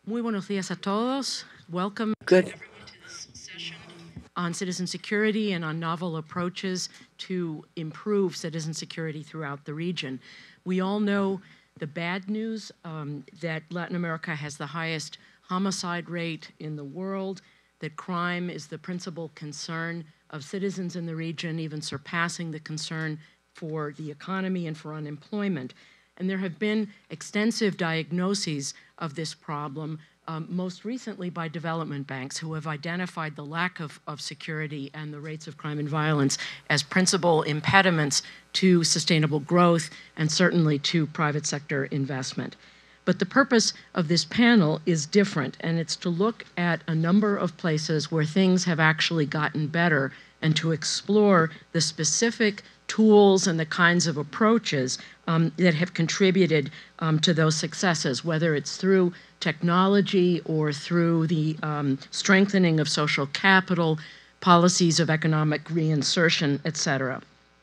Muy buenos días a todos. Welcome Good. on citizen security and on novel approaches to improve citizen security throughout the region. We all know the bad news that Latin America has the highest homicide rate in the world, that crime is the principal concern of citizens in the region, even surpassing the concern for the economy and for unemployment. And there have been extensive diagnoses of this problem, most recently by development banks, who have identified the lack of security and the rates of crime and violence as principal impediments to sustainable growth and certainly to private sector investment. But the purpose of this panel is different, and it's to look at a number of places where things have actually gotten better and to explore the specific tools and the kinds of approaches that have contributed to those successes, whether it's through technology or through the strengthening of social capital, policies of economic reinsertion, et cetera.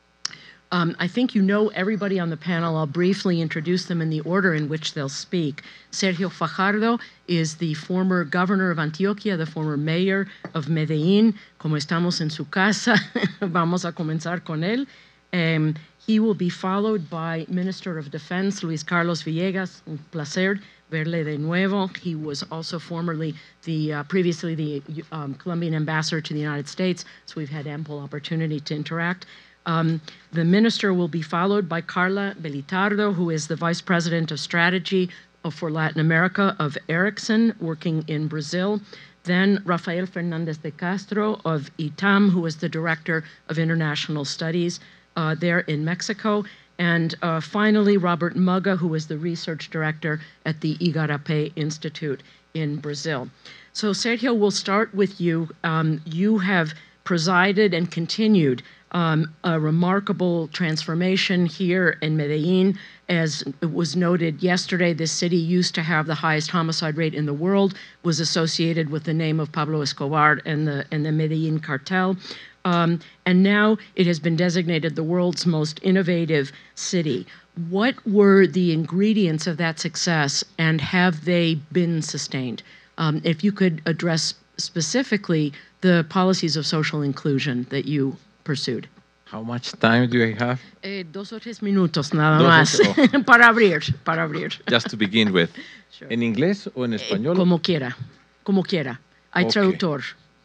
I think you know everybody on the panel. I'll briefly introduce them in the order in which they'll speak. Sergio Fajardo is the former governor of Antioquia, the former mayor of Medellín. Como estamos en su casa, vamos a comenzar con él. He will be followed by Minister of Defense, Luis Carlos Villegas. Un placer verle de nuevo. He was also formerly previously the Colombian ambassador to the United States, so we've had ample opportunity to interact. The minister will be followed by Carla Belitardo, who is the Vice President of Strategy for Latin America of Ericsson, working in Brazil. Then Rafael Fernandez de Castro of ITAM, who is the Director of International Studies there in Mexico. And finally, Robert Muga, who is the Research Director at the Igarapé Institute in Brazil. So Sergio, we'll start with you. You have presided and continued a remarkable transformation here in Medellin. As it was noted yesterday, this city used to have the highest homicide rate in the world, was associated with the name of Pablo Escobar and the Medellin cartel. And now it has been designated the world's most innovative city. What were the ingredients of that success, and have they been sustained? If you could address specifically the policies of social inclusion that you pursued. How much time do I have? 2 o 3 minutos nada más para abrir. Just to begin with. Sure. ¿En inglés o en español? Como quiera. Hay traductor.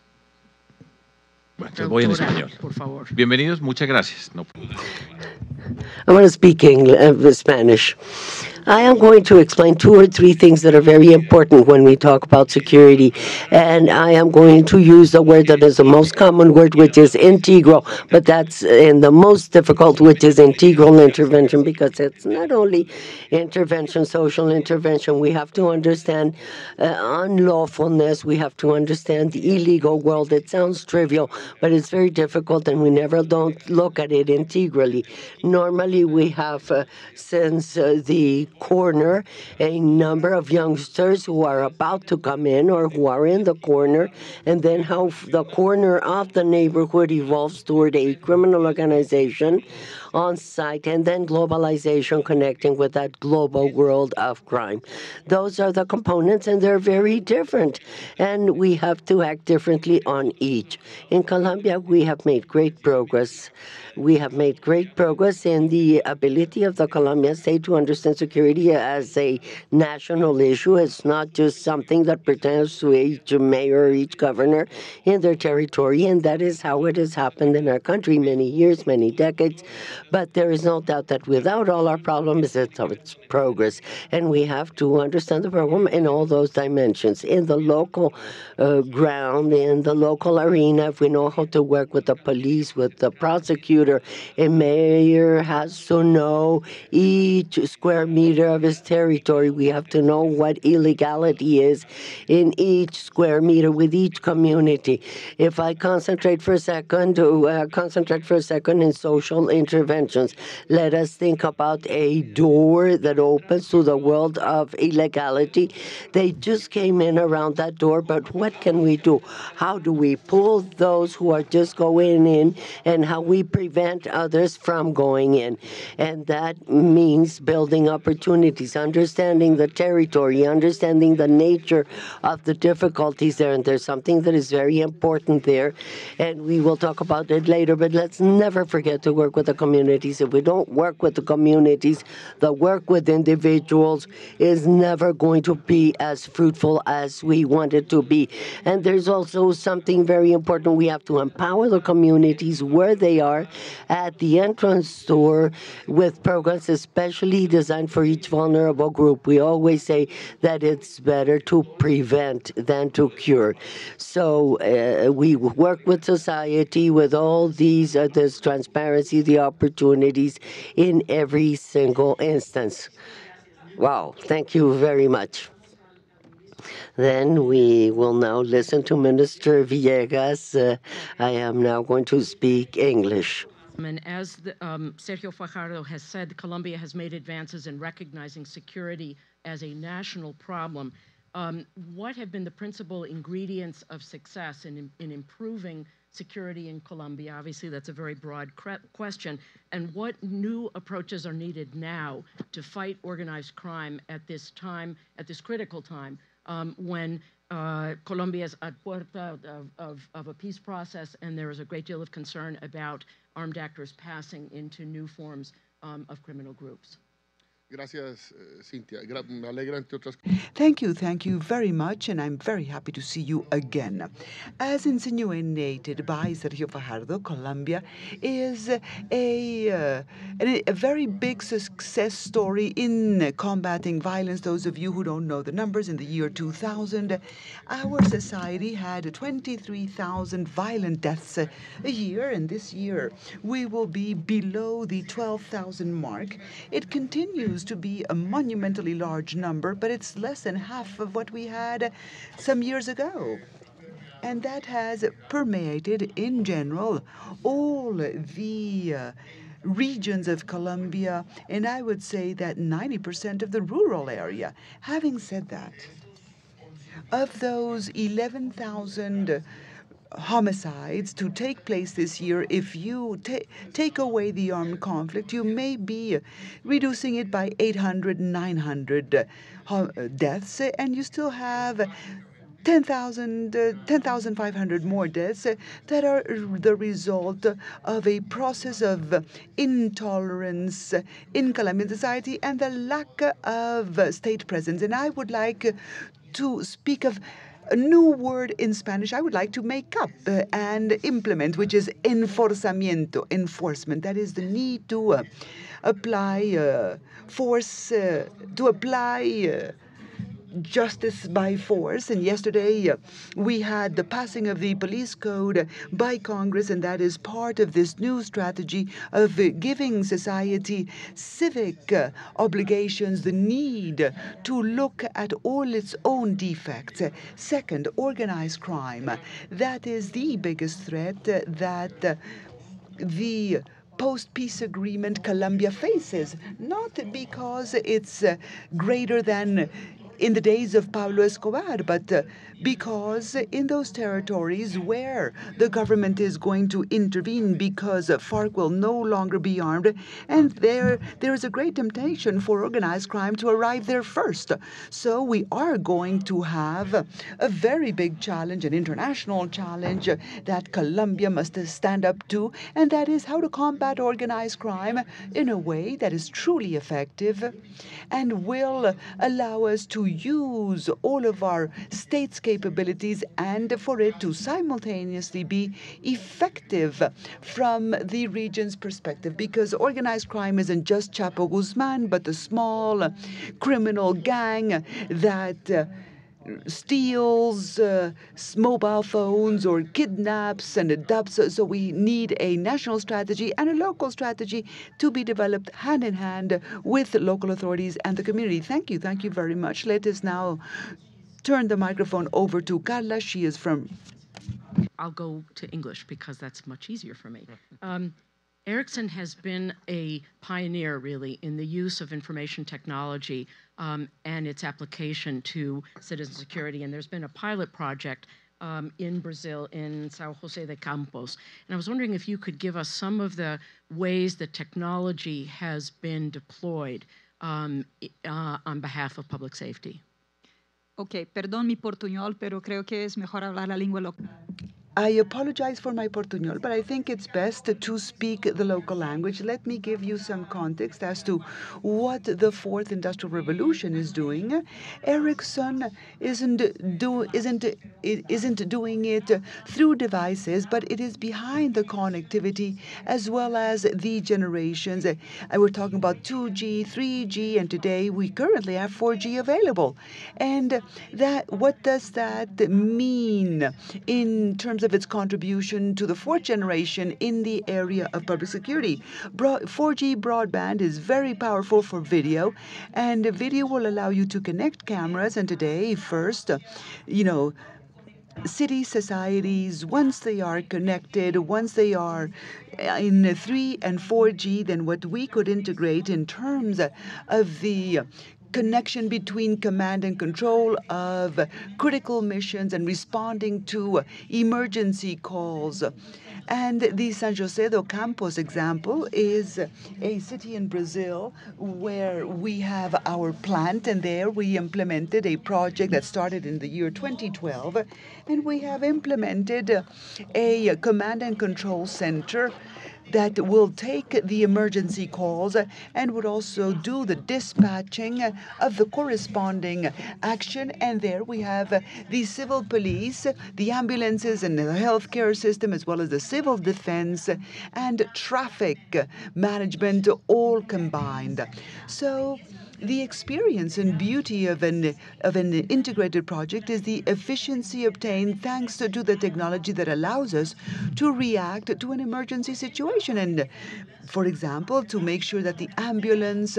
Bueno, entonces voy en español. Por favor. Bienvenidos, muchas gracias. No. I want to speak Spanish. I am going to explain 2 or 3 things that are very important when we talk about security. And I am going to use the word that is the most common word, which is integral. But that's in the most difficult, which is integral intervention, because it's not only intervention, social intervention. We have to understand unlawfulness. We have to understand the illegal world. It sounds trivial, but it's very difficult, and we never don't look at it integrally. Normally, we have, since the corner, a number of youngsters who are about to come in or who are in the corner, and then how the corner of the neighborhood evolves toward a criminal organization on site, and then globalization connecting with that global world of crime. Those are the components, and they're very different, and we have to act differently on each. In Colombia, we have made great progress. We have made great progress in the ability of the Colombian state to understand security as a national issue. It's not just something that pertains to each mayor or each governor in their territory, and that is how it has happened in our country many years, many decades. But there is no doubt that without all our problems, it's progress. And we have to understand the problem in all those dimensions. In the local ground, in the local arena, if we know how to work with the police, with the prosecutor, a mayor has to know each square meter of his territory. We have to know what illegality is in each square meter with each community. If I concentrate for a second in social intervention, intentions. Let us think about a door that opens to the world of illegality. They just came in around that door, but what can we do? How do we pull those who are just going in, and how we prevent others from going in? And that means building opportunities, understanding the territory, understanding the nature of the difficulties there. And there's something that is very important there, and we will talk about it later, but let's never forget to work with the communities. If we don't work with the communities, the work with individuals is never going to be as fruitful as we want it to be. And there's also something very important. We have to empower the communities where they are at the entrance door with programs especially designed for each vulnerable group. We always say that it's better to prevent than to cure. So we work with society with all these, this transparency, the opportunities in every single instance. Wow, thank you very much. Then we will now listen to Minister Villegas. I am now going to speak English. And as Sergio Fajardo has said, Colombia has made advances in recognizing security as a national problem. What have been the principal ingredients of success in improving security in Colombia? Obviously, that's a very broad question. And what new approaches are needed now to fight organized crime at this time, at this critical time, when Colombia is at puerta of a peace process, and there is a great deal of concern about armed actors passing into new forms of criminal groups? Gracias, Cynthia. Me alegra, entre otras. Thank you very much, and I'm very happy to see you again. As insinuated by Sergio Fajardo, Colombia is a very big success story in combating violence. Those of you who don't know the numbers, in the year 2000, our society had 23,000 violent deaths a year, and this year we will be below the 12,000 mark. It continues to be a monumentally large number, but it's less than half of what we had some years ago. And that has permeated, in general, all the regions of Colombia, and I would say that 90% of the rural area. Having said that, of those 11,000 homicides to take place this year, if you take away the armed conflict, you may be reducing it by 800, 900 deaths, and you still have 10,500 more deaths that are the result of a process of intolerance in Colombian society and the lack of state presence. And I would like to speak of a new word in Spanish I would like to make up and implement, which is enforzamiento, enforcement. That is the need to apply force, to apply justice by force. And yesterday we had the passing of the police code by Congress, and that is part of this new strategy of giving society civic obligations, the need to look at all its own defects. Second, organized crime. That is the biggest threat that the post-peace agreement Colombia faces, not because it's greater than in the days of Pablo Escobar, but because in those territories where the government is going to intervene because FARC will no longer be armed, and there is a great temptation for organized crime to arrive there first. So we are going to have a very big challenge, an international challenge that Colombia must stand up to, and that is how to combat organized crime in a way that is truly effective and will allow us to use all of our state's capabilities and for it to simultaneously be effective from the region's perspective. Because organized crime isn't just Chapo Guzman, but the small criminal gang that steals mobile phones or kidnaps and adopts. So we need a national strategy and a local strategy to be developed hand in hand with local authorities and the community. Thank you very much. Let us now turn the microphone over to Carla. She is from... I'll go to English because that's much easier for me. Ericsson has been a pioneer, really, in the use of information technology and its application to citizen security. And there's been a pilot project in Brazil, in São José de Campos. And I was wondering if you could give us some of the ways that technology has been deployed on behalf of public safety. Ok, perdón mi portuñol, pero creo que es mejor hablar la lengua local. I apologize for my portuñol, but I think it's best to speak the local language. Let me give you some context as to what the fourth industrial revolution is doing. Ericsson isn't doing it through devices, but it is behind the connectivity as well as the generations. We're talking about 2G, 3G, and today we currently have 4G available. And what does that mean in terms of its contribution to the fourth generation in the area of public security? 4G broadband is very powerful for video, and video will allow you to connect cameras. And today, first, city societies, once they are connected, once they are in 3 and 4G, then what we could integrate in terms of the connection between command and control of critical missions and responding to emergency calls. And the São José do Campos example is a city in Brazil where we have our plant, and there we implemented a project that started in the year 2012, and we have implemented a command and control center that will take the emergency calls and would also do the dispatching of the corresponding action. And there we have the civil police, the ambulances and the healthcare system, as well as the civil defense and traffic management all combined. So the experience and beauty of an integrated project is the efficiency obtained thanks to the technology that allows us to react to an emergency situation. And for example, to make sure that the ambulance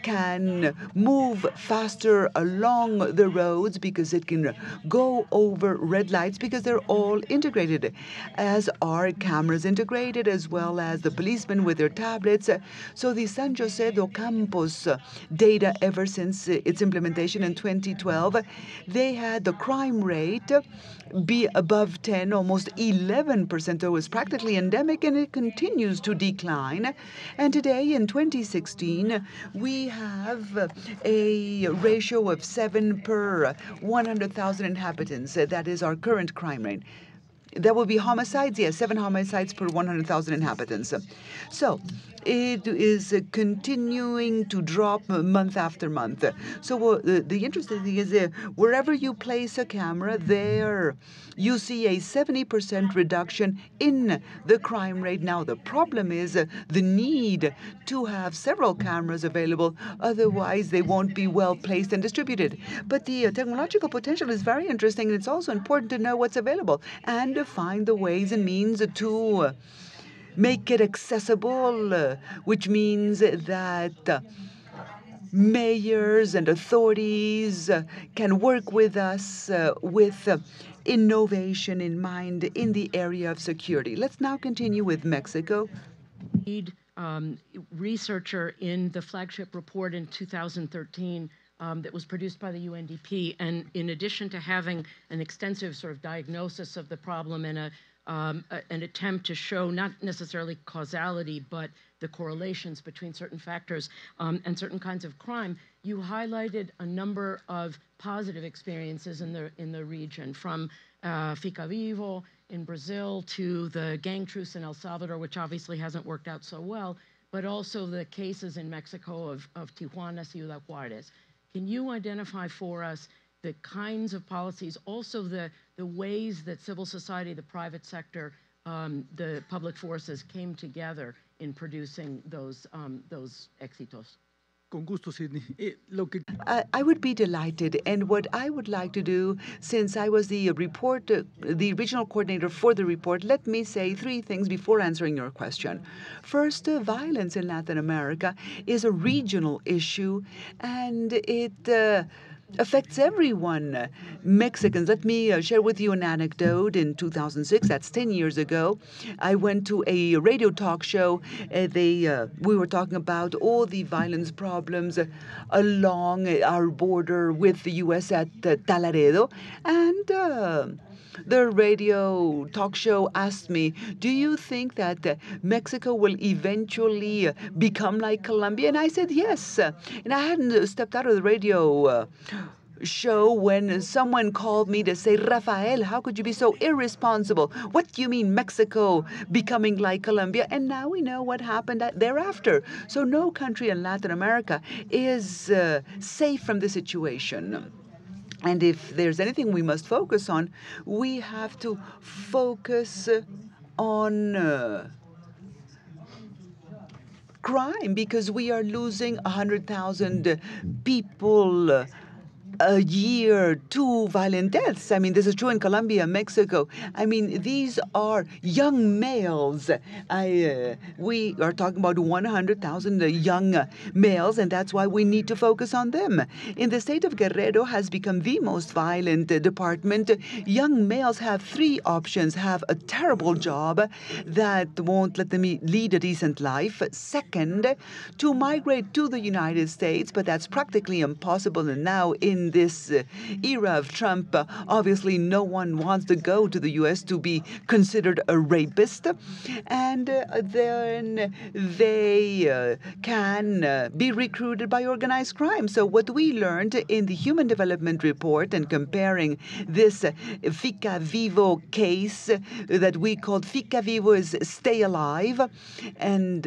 can move faster along the roads because it can go over red lights because they're all integrated, as are cameras integrated, as well as the policemen with their tablets. So the São José do Campos data, ever since its implementation in 2012, they had the crime rate be above 10, almost 11%. So it was practically endemic, and it continues to decline. And today, in 2016, we have a ratio of 7 per 100,000 inhabitants. That is our current crime rate. That will be homicides, yes, 7 homicides per 100,000 inhabitants. So it is continuing to drop month after month. So the interesting thing is wherever you place a camera, there you see a 70% reduction in the crime rate. Now, the problem is the need to have several cameras available. Otherwise, they won't be well placed and distributed. But the technological potential is very interesting, and it's also important to know what's available and to find the ways and means to make it accessible, which means that mayors and authorities can work with us with innovation in mind in the area of security. Let's now continue with Mexico. Lead researcher in the flagship report in 2013 that was produced by the UNDP. And in addition to having an extensive sort of diagnosis of the problem and an attempt to show not necessarily causality, but the correlations between certain factors and certain kinds of crime, you highlighted a number of positive experiences in the region, from Fica Vivo in Brazil to the gang truce in El Salvador, which obviously hasn't worked out so well, but also the cases in Mexico of Tijuana, Ciudad Juarez. Can you identify for us the kinds of policies, also the ways that civil society, the private sector, the public forces came together in producing those éxitos? Con gusto, Sidney. I would be delighted. And what I would like to do, since I was the regional coordinator for the report, let me say 3 things before answering your question. First, violence in Latin America is a regional issue, and it affects everyone. Mexicans. Let me share with you an anecdote. In 2006, that's 10 years ago, I went to a radio talk show. We were talking about all the violence problems along our border with the U.S. at Talaredo. And the radio talk show asked me, do you think that Mexico will eventually become like Colombia? And I said yes. And I hadn't stepped out of the radio show when someone called me to say, Rafael, how could you be so irresponsible? What do you mean Mexico becoming like Colombia? And now we know what happened thereafter. So no country in Latin America is safe from this situation. And if there's anything we must focus on, we have to focus on crime, because we are losing 100,000 people a year to violent deaths. I mean, this is true in Colombia, Mexico. I mean, these are young males. We are talking about 100,000 young males, and that's why we need to focus on them. In the state of Guerrero has become the most violent department. Young males have three options: have a terrible job that won't let them lead a decent life. Second, to migrate to the United States, but that's practically impossible. And now in this era of Trump, obviously no one wants to go to the U.S. to be considered a rapist. And then they can be recruited by organized crime. So what we learned in the Human Development Report, and comparing this Fica Vivo case that we called Fica Vivo is Stay Alive, and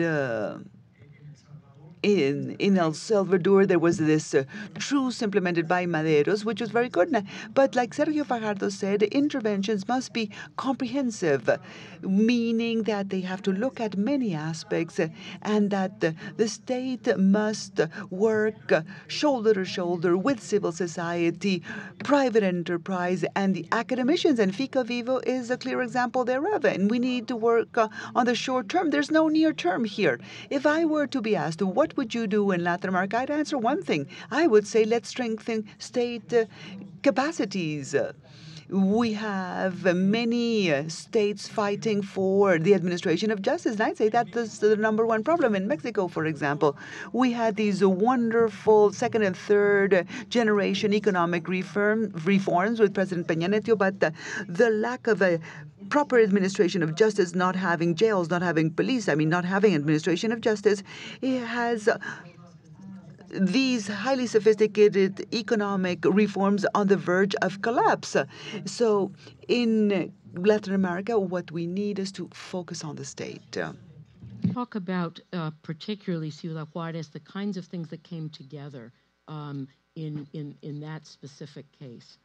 in El Salvador, there was this truce implemented by Maderos, which was very good. But like Sergio Fajardo said, interventions must be comprehensive, meaning that they have to look at many aspects, and that the state must work shoulder to shoulder with civil society, private enterprise, and the academicians. And Fica Vivo is a clear example thereof. And we need to work on the short term. There's no near term here. If I were to be asked, what would you do in Latin America? I'd answer one thing. I would say, let's strengthen state capacities. We have many states fighting for the administration of justice, and I'd say that's the number one problem. In Mexico, for example, we had these wonderful second and third generation economic reforms with President Peña Nieto, but the lack of a proper administration of justice, not having jails, not having police, not having administration of justice, it has these highly sophisticated economic reforms on the verge of collapse. So in Latin America, what we need is to focus on the state. Talk about particularly Ciudad Juarez, the kinds of things that came together in that specific case.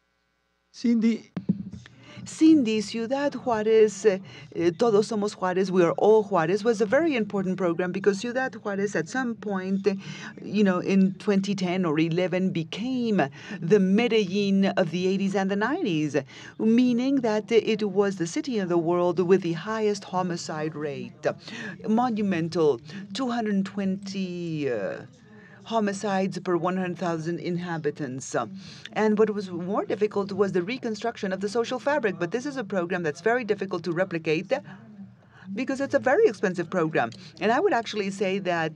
Cindy, Ciudad Juarez, Todos Somos Juarez, we are all Juarez, was a very important program, because Ciudad Juarez at some point, in 2010 or 11, became the Medellin of the 80s and the 90s, meaning that it was the city in the world with the highest homicide rate. Monumental, 220 homicides per 100,000 inhabitants. And what was more difficult was the reconstruction of the social fabric. But this is a program that's very difficult to replicate, because it's a very expensive program. And I would actually say that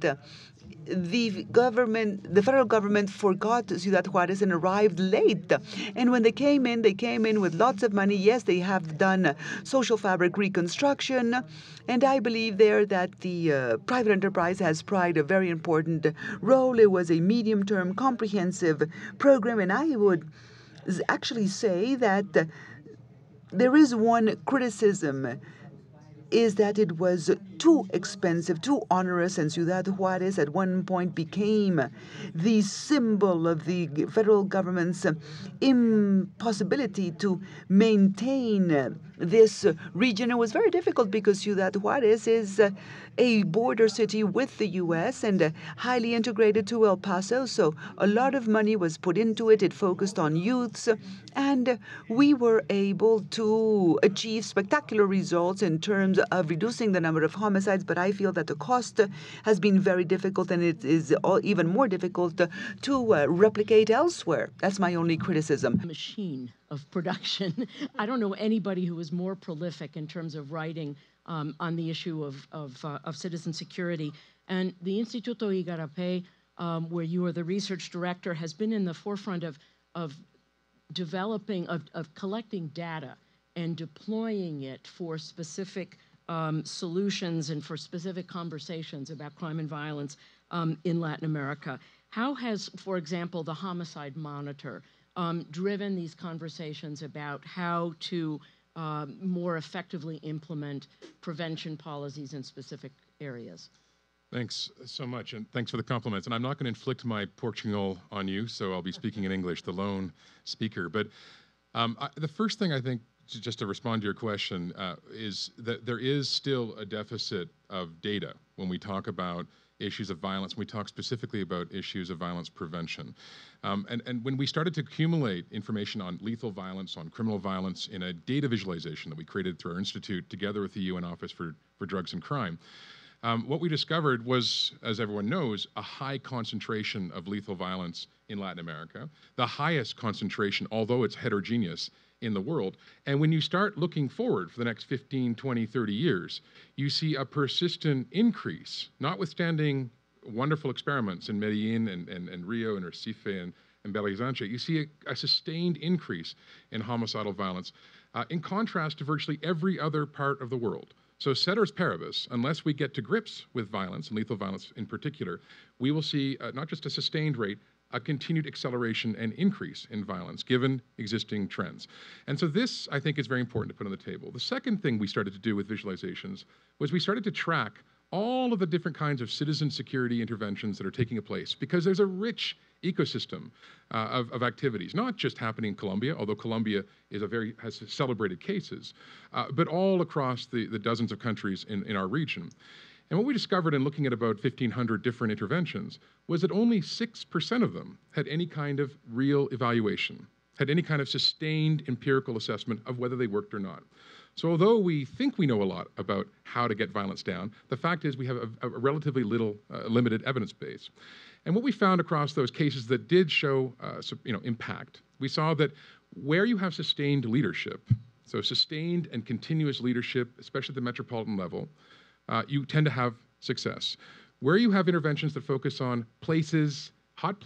the federal government forgot Ciudad Juarez and arrived late. And when they came in with lots of money. Yes, they have done social fabric reconstruction. And I believe there that the private enterprise has played a very important role. It was a medium-term comprehensive program. And I would actually say that there is one criticism, is that it was too expensive, too onerous, and Ciudad Juarez at one point became the symbol of the federal government's impossibility to maintain this region. It was very difficult because Ciudad Juarez is a border city with the U.S. and highly integrated to El Paso, so a lot of money was put into it. It focused on youths, and we were able to achieve spectacular results in terms of reducing the number of homicides, but I feel that the cost has been very difficult, and it is even more difficult to replicate elsewhere. That's my only criticism. Machine of production. I don't know anybody who is more prolific in terms of writing on the issue of citizen security. And the Instituto Igarapé, where you are the research director, has been in the forefront of developing, of collecting data and deploying it for specific solutions and for specific conversations about crime and violence in Latin America. How has, for example, the Homicide Monitor driven these conversations about how to more effectively implement prevention policies in specific areas? Thanks so much, and thanks for the compliments. And I'm not going to inflict my Portugal on you, so I'll be speaking in English, the lone speaker. But the first thing I think, just to respond to your question, is that there is still a deficit of data when we talk about issues of violence. We talk specifically about issues of violence prevention. And when we started to accumulate information on lethal violence, on criminal violence in a data visualization that we created through our institute together with the UN Office for Drugs and Crime, what we discovered was, as everyone knows, a high concentration of lethal violence in Latin America, the highest concentration, although it's heterogeneous, in the world. And when you start looking forward for the next 15, 20, 30 years, you see a persistent increase, notwithstanding wonderful experiments in Medellin and Rio and Recife and Belo Horizonte. You see a sustained increase in homicidal violence, in contrast to virtually every other part of the world. So ceteris paribus, unless we get to grips with violence, and lethal violence in particular, we will see not just a sustained rate, a continued acceleration and increase in violence, given existing trends. And so this, I think, is very important to put on the table. The second thing we started to do with visualizations was we started to track all of the different kinds of citizen security interventions that are taking place, because there's a rich ecosystem of activities, not just happening in Colombia, although Colombia has celebrated cases, but all across the dozens of countries in our region. And what we discovered in looking at about 1,500 different interventions was that only 6% of them had any kind of real evaluation, had any kind of sustained empirical assessment of whether they worked or not. So although we think we know a lot about how to get violence down, the fact is we have a relatively limited evidence base. And what we found across those cases that did show impact, we saw that where you have sustained leadership, so sustained and continuous leadership, especially at the metropolitan level, you tend to have success. Where you have interventions that focus on places, hot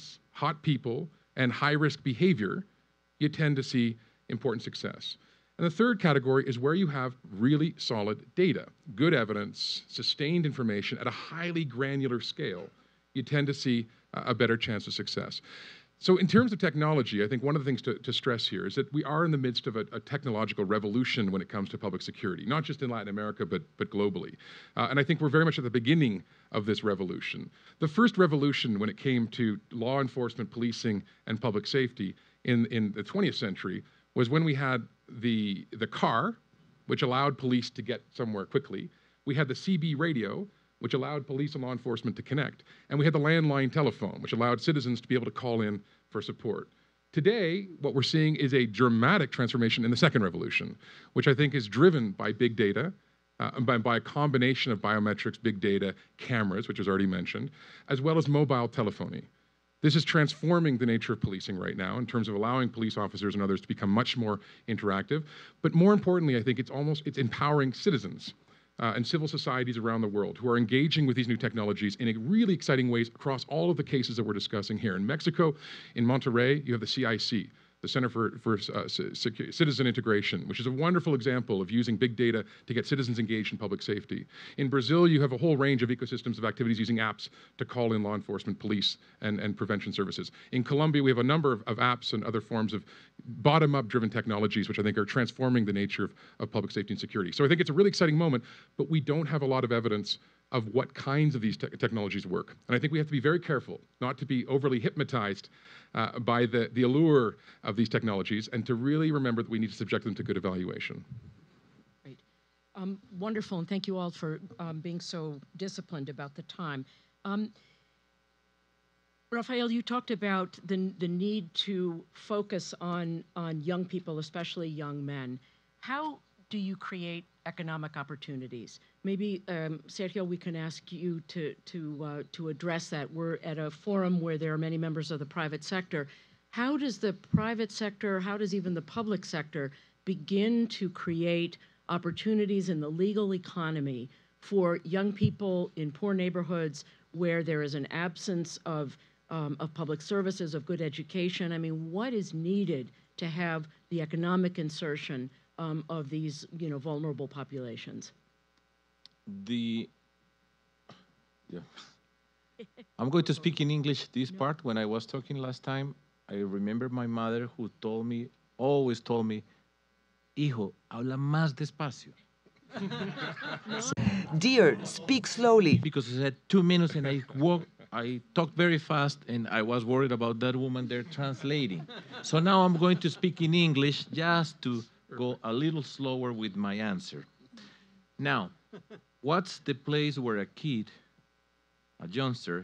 people, and high-risk behavior, you tend to see important success. And the third category is where you have really solid data, good evidence, sustained information at a highly granular scale, you tend to see a better chance of success. So in terms of technology, I think one of the things to stress here is that we are in the midst of a technological revolution when it comes to public security, not just in Latin America, but globally. And I think we're very much at the beginning of this revolution. The first revolution when it came to law enforcement, policing, and public safety in the 20th century was when we had the car, which allowed police to get somewhere quickly. We had the CB radio, which allowed police and law enforcement to connect. And we had the landline telephone, which allowed citizens to be able to call in for support. Today, what we're seeing is a dramatic transformation in the second revolution, which I think is driven by big data, by a combination of biometrics, big data, cameras, which was already mentioned, as well as mobile telephony. This is transforming the nature of policing right now in terms of allowing police officers and others to become much more interactive. But more importantly, I think it's empowering citizens and civil societies around the world who are engaging with these new technologies in really exciting ways across all of the cases that we're discussing here. In Mexico, in Monterrey, you have the CIC, the Center for Citizen Integration, which is a wonderful example of using big data to get citizens engaged in public safety. In Brazil, you have a whole range of ecosystems of activities using apps to call in law enforcement, police, and prevention services. In Colombia, we have a number of apps and other forms of bottom-up driven technologies, which I think are transforming the nature of public safety and security. So I think it's a really exciting moment, but we don't have a lot of evidence of what kinds of these technologies work. And I think we have to be very careful not to be overly hypnotized by the allure of these technologies and to really remember that we need to subject them to good evaluation. Great. Wonderful, and thank you all for being so disciplined about the time. Rafael, you talked about the need to focus on young people, especially young men. How do you create economic opportunities? Maybe, Sergio, we can ask you to address that. We're at a forum where there are many members of the private sector. How does the private sector, how does even the public sector begin to create opportunities in the legal economy for young people in poor neighborhoods where there is an absence of public services, of good education? I mean, what is needed to have the economic insertion of these, vulnerable populations? I'm going to speak in English this part. When I was talking last time, I remember my mother who always told me, hijo, habla más despacio. Dear, speak slowly. Because I had 2 minutes and I talked very fast and I was worried about that woman there translating. So now I'm going to speak in English just to go a little slower with my answer. Now, what's the place where a kid, a youngster,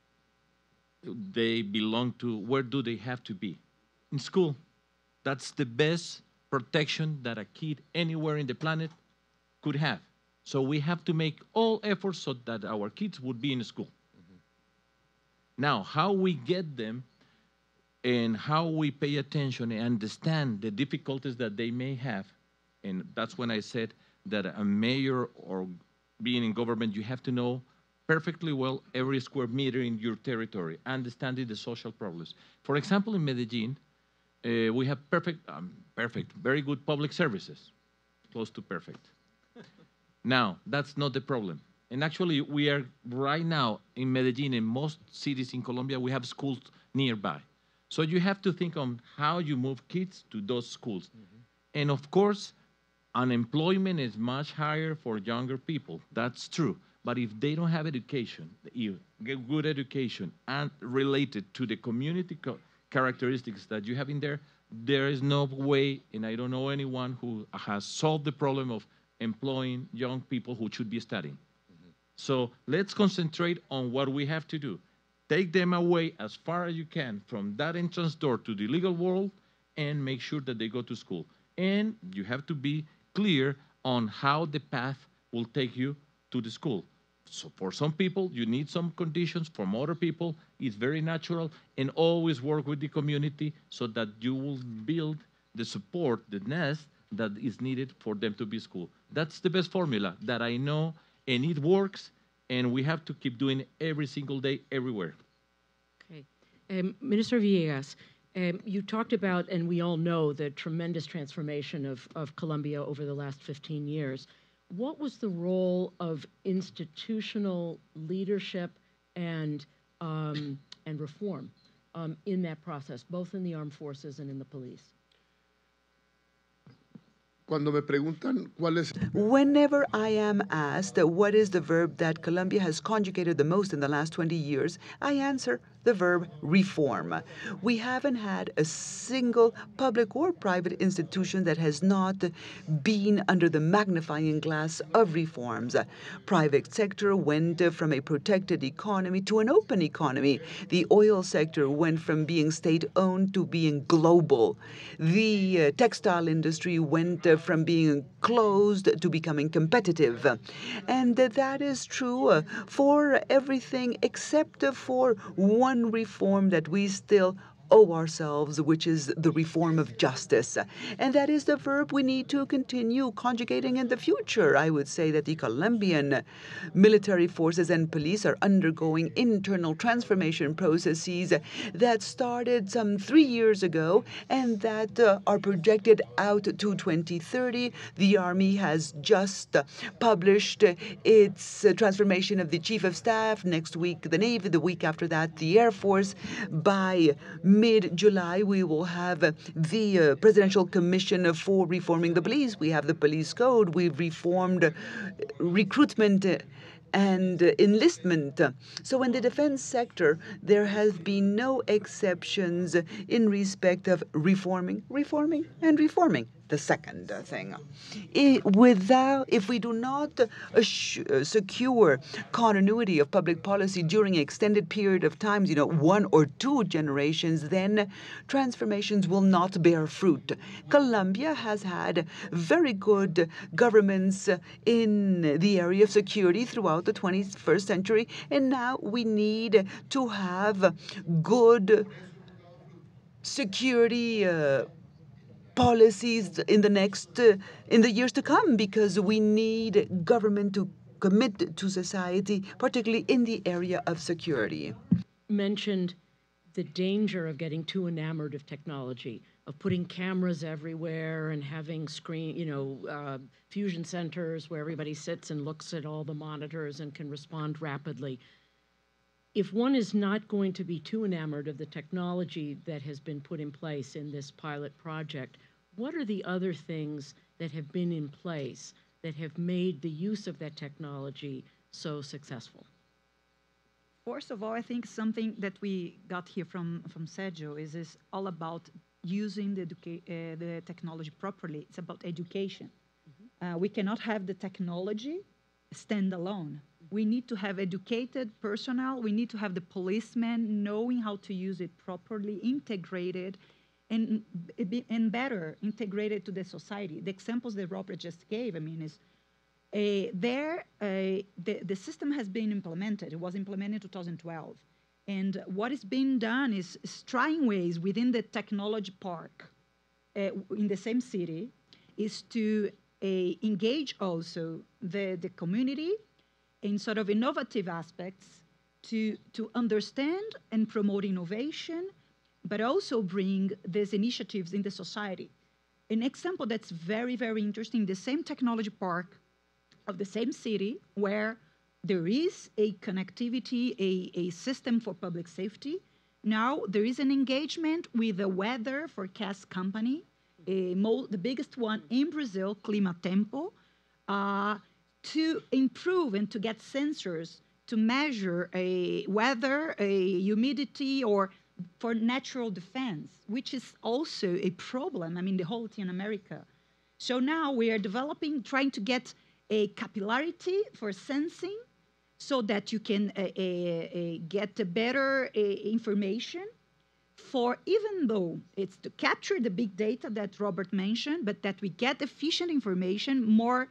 they belong to, where do they have to be? In school. That's the best protection that a kid anywhere in the planet could have. So we have to make all efforts so that our kids would be in school. Now, how we get them and how we pay attention and understand the difficulties that they may have, and that's when I said that a mayor or being in government, you have to know perfectly well every square meter in your territory, understanding the social problems. For example, in Medellin, we have very good public services, close to perfect. Now, that's not the problem. And actually, we are right now in Medellin, in most cities in Colombia, we have schools nearby. So you have to think on how you move kids to those schools. And of course, unemployment is much higher for younger people. That's true. But if they don't have education, good education, and related to the community characteristics that you have in there, there is no way, and I don't know anyone who has solved the problem of employing young people who should be studying. So let's concentrate on what we have to do. Take them away as far as you can from that entrance door to the legal world and make sure that they go to school. And you have to be clear on how the path will take you to the school. So for some people, you need some conditions. For other people, it's very natural. And always work with the community so that you will build the support, the nest that is needed for them to be school. That's the best formula that I know, and it works, and we have to keep doing it every single day, everywhere. Okay. Minister Villegas, you talked about, and we all know, the tremendous transformation of Colombia over the last 15 years. What was the role of institutional leadership and reform in that process, both in the armed forces and in the police? Cuando me preguntan cuál es Whenever I am asked what is the verb that Colombia has conjugated the most in the last 20 years, I answer the verb reform. We haven't had a single public or private institution that has not been under the magnifying glass of reforms. Private sector went from a protected economy to an open economy. The oil sector went from being state-owned to being global. The textile industry went from being closed to becoming competitive. And that is true for everything except for one reform that we still owe ourselves, which is the reform of justice. And that is the verb we need to continue conjugating in the future. I would say that the Colombian military forces and police are undergoing internal transformation processes that started some 3 years ago and that are projected out to 2030. The Army has just published its transformation of the Chief of Staff. Next week, the Navy. The week after that, the Air Force. By mid-July, we will have the Presidential Commission for Reforming the Police. We have the police code. We've reformed recruitment and enlistment. So in the defense sector, there have been no exceptions in respect of reforming, and reforming. the second thing. If we do not secure continuity of public policy during an extended period of time, 1 or 2 generations, then transformations will not bear fruit. Colombia has had very good governments in the area of security throughout the 21st century, and now we need to have good security policies in the years to come, because we need government to commit to society, particularly in the area of security. Mentioned the danger of getting too enamored of technology, of putting cameras everywhere and having fusion centers where everybody sits and looks at all the monitors and can respond rapidly. If one is not going to be too enamored of the technology that has been put in place in this pilot project, what are the other things that have been in place that have made the use of that technology so successful? First of all, I think something that we got here from Sergio is all about using the technology properly. It's about education. We cannot have the technology stand alone. We need to have educated personnel. We need to have the policemen knowing how to use it properly, integrated, and better integrated to the society. The examples that Robert just gave, is the system has been implemented. It was implemented in 2012. And what is being done is trying ways within the technology park in the same city is to engage also the community in sort of innovative aspects to understand and promote innovation, but also bring these initiatives in the society. An example that's very, very interesting, the same technology park of the same city where there is a connectivity, a system for public safety. Now there is an engagement with the weather forecast company, the biggest one in Brazil, Climatempo, to improve and to get sensors to measure a weather, a humidity, or for natural defense, which is also a problem, the whole Latin America. So now we are developing, trying to get a capillarity for sensing so that you can get a better information for, even though it's to capture the big data that Robert mentioned, but that we get efficient information, more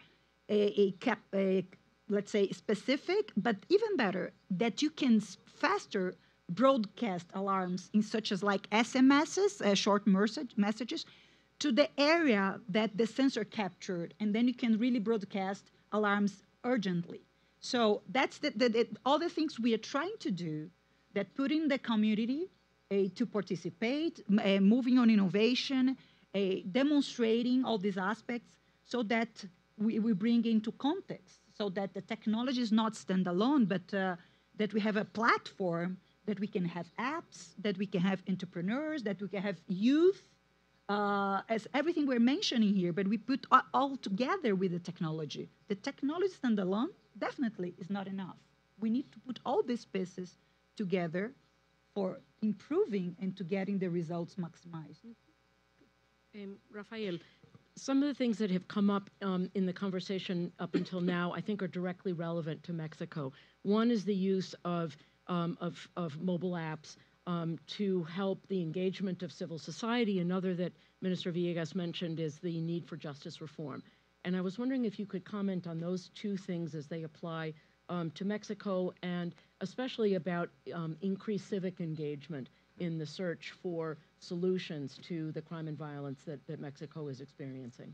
let's say specific, but even better, that you can faster broadcast alarms in such as like SMSs, short messages, to the area that the sensor captured, and then you can really broadcast alarms urgently. So that's all the things we are trying to do, that putting the community to participate, moving on innovation, demonstrating all these aspects so that we bring into context, so that the technology is not standalone, but that we have a platform, that we can have apps, that we can have entrepreneurs, that we can have youth, as everything we're mentioning here, but we put all together with the technology. The technology standalone definitely is not enough. We need to put all these pieces together for improving and to getting the results maximized. Rafael, some of the things that have come up in the conversation up until now, I think, are directly relevant to Mexico. One is the use of mobile apps to help the engagement of civil society. Another that Minister Villegas mentioned is the need for justice reform. And I was wondering if you could comment on those two things as they apply to Mexico, and especially about increased civic engagement in the search for solutions to the crime and violence that Mexico is experiencing.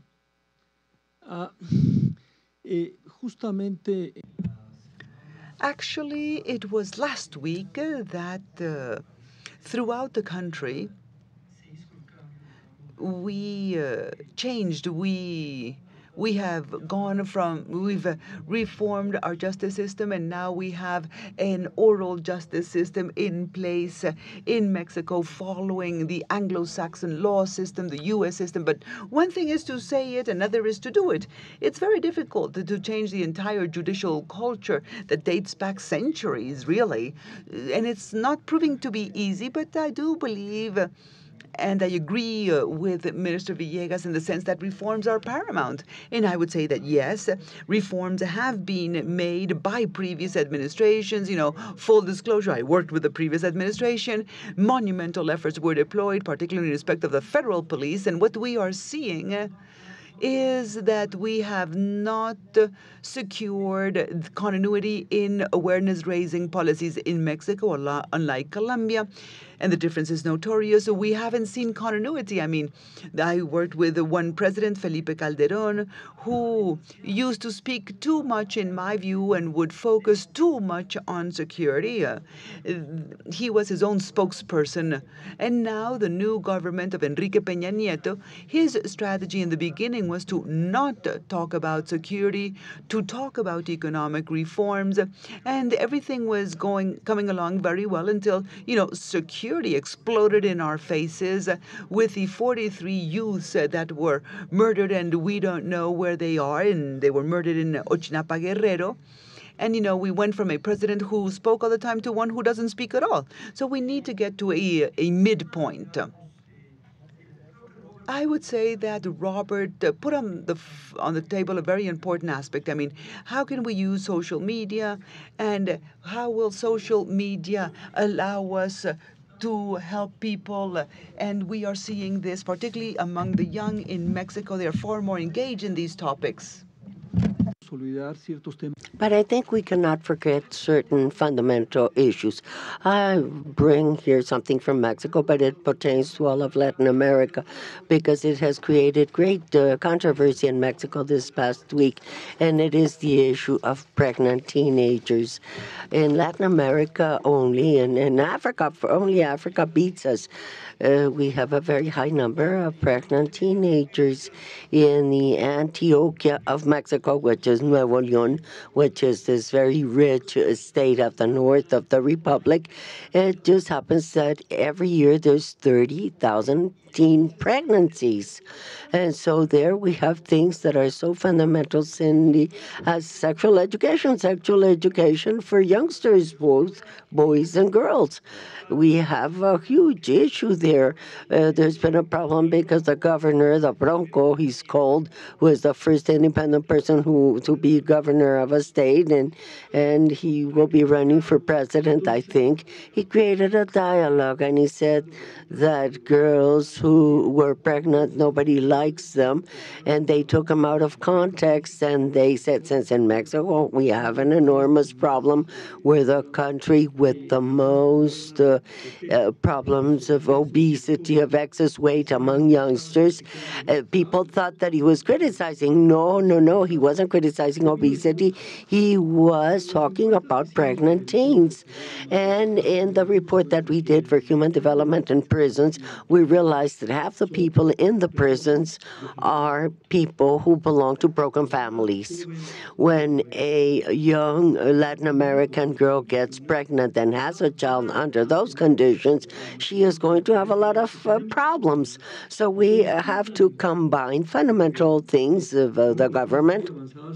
Actually, it was last week that throughout the country, we changed. We've reformed our justice system, and now we have an oral justice system in place in Mexico, following the Anglo-Saxon law system, the U.S. system. But one thing is to say it, another is to do it. It's very difficult to change the entire judicial culture that dates back centuries, really. And it's not proving to be easy, but I do believe And I agree with Minister Villegas in the sense that reforms are paramount. And I would say that, yes, reforms have been made by previous administrations. Full disclosure, I worked with the previous administration. Monumental efforts were deployed, particularly in respect of the federal police. And what we are seeing is that we have not secured continuity in awareness-raising policies in Mexico, unlike Colombia, and the difference is notorious. So we haven't seen continuity. I mean, I worked with one president, Felipe Calderón, who used to speak too much, in my view, and would focus too much on security. He was his own spokesperson. And now the new government of Enrique Peña Nieto, his strategy in the beginning was to not talk about security, to talk about economic reforms, and everything was coming along very well until, security exploded in our faces with the 43 youths that were murdered, and we don't know where they are, and they were murdered in Ochinapa, Guerrero. And, we went from a president who spoke all the time to one who doesn't speak at all. So we need to get to a midpoint. I would say that Robert put on the table a very important aspect. I mean, how can we use social media, and how will social media allow us to help people? And we are seeing this particularly among the young in Mexico. They are far more engaged in these topics. But I think we cannot forget certain fundamental issues. I bring here something from Mexico, but it pertains to all of Latin America because it has created great controversy in Mexico this past week, and it is the issue of pregnant teenagers. In Latin America only, and in Africa, only Africa beats us. We have a very high number of pregnant teenagers in the Antioquia of Mexico, which is Nuevo León, which is this very rich state of the north of the Republic. It just happens that every year there's 30,000 teen pregnancies. And so there we have things that are so fundamental in the sexual education for youngsters, both boys and girls. We have a huge issue there. There's been a problem because the governor, the Bronco, he's called, who is the first independent person to be governor of a state, and he will be running for president, I think. He created a dialogue, and he said that girls who were pregnant, nobody likes them, and they took them out of context, and they said, since in Mexico we have an enormous problem, we're the country with the most problems of obesity, of excess weight among youngsters. People thought that he was criticizing. No, he wasn't criticizing obesity. He was talking about pregnant teens. And in the report that we did for human development in prisons, we realized that half the people in the prisons are people who belong to broken families. When a young Latin American girl gets pregnant and has a child under those conditions, she is going to have a lot of problems. So we have to combine fundamental things of the government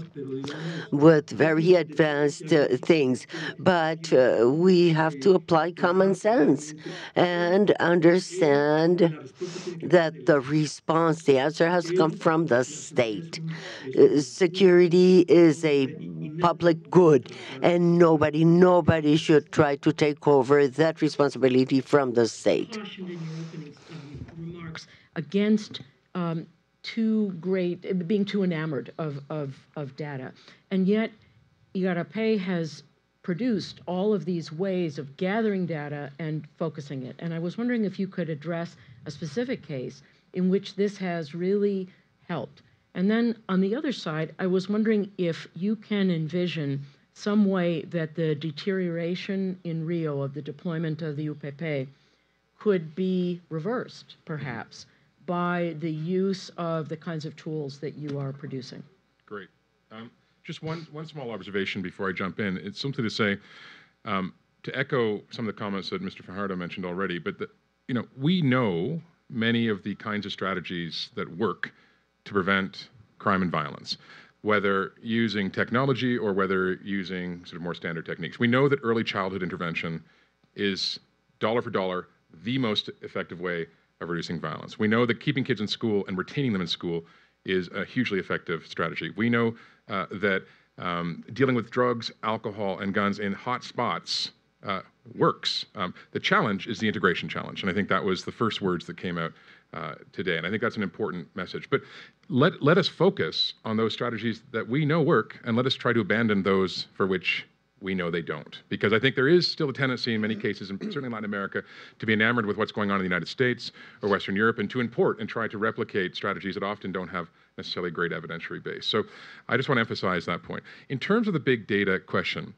with very advanced things. But we have to apply common sense and understand that the response, the answer has to come from the state. Security is a public good, and nobody should try to take over that responsibility from the state. Cautioned in your opening remarks against being too enamored of data, and yet Igarapé has produced all of these ways of gathering data and focusing it. And I was wondering if you could address a specific case in which this has really helped. And then on the other side, I was wondering if you can envision some way that the deterioration in Rio of the deployment of the UPP could be reversed, perhaps, by the use of the kinds of tools that you are producing. Great. Just one small observation before I jump in. It's something to say, to echo some of the comments that Mr. Fajardo mentioned already, but we know many of the kinds of strategies that work to prevent crime and violence, whether using technology or whether using sort of more standard techniques. We know that early childhood intervention is dollar for dollar the most effective way of reducing violence. We know that keeping kids in school and retaining them in school is a hugely effective strategy. We know that dealing with drugs, alcohol, and guns in hot spots works. The challenge is the integration challenge, and I think that was the first words that came out today, and I think that's an important message. But let us focus on those strategies that we know work, and let us try to abandon those for which we know they don't. Because I think there is still a tendency in many cases, and certainly in Latin America, to be enamored with what's going on in the United States or Western Europe, and to import and try to replicate strategies that often don't have necessarily a great evidentiary base. So I just want to emphasize that point. In terms of the big data question,